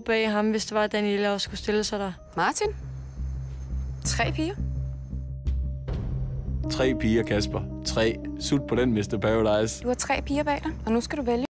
bag ham, hvis det var, at Daniela også skulle stille sig der. Martin? 3 piger? 3 piger, Kasper. 3. Sut på den, Mr. Paradise. Du har 3 piger bag dig, og nu skal du vælge.